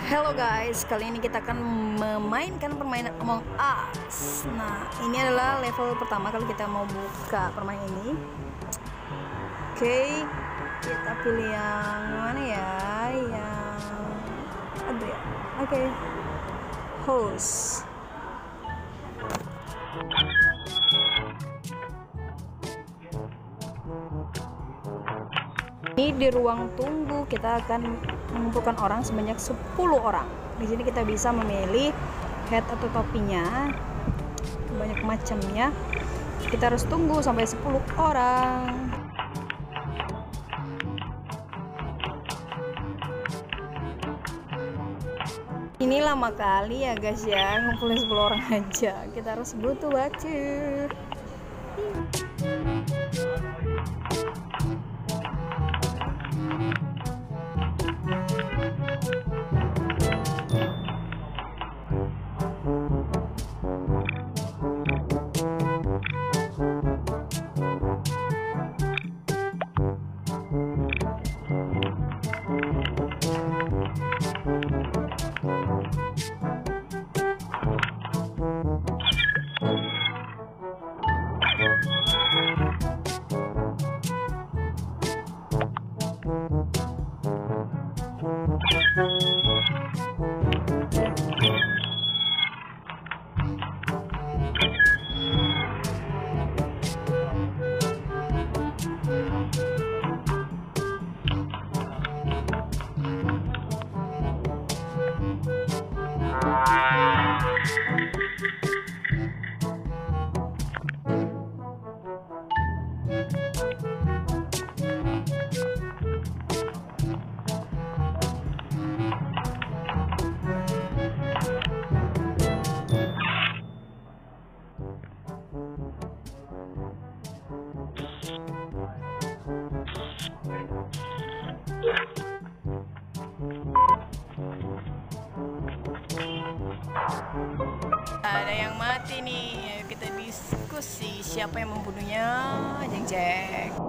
Hello guys, kali ini kita akan memainkan permainan Among Us. Nah, ini adalah level pertama kalau kita mau buka permainan ini. Oke, kita pilih yang mana ya? Yang ada ya? Oke, host. Ini di ruang tunggu kita akan mengumpulkan orang sebanyak 10 orang. Di sini kita bisa memilih head atau topinya, banyak macamnya. Kita harus tunggu sampai 10 orang. Ini lama kali ya guys ya, ngumpulin 10 orang aja. Kita harus butuh waktu. Ada yang mati nih, ayo kita diskusi siapa yang membunuhnya. Jeng jeng.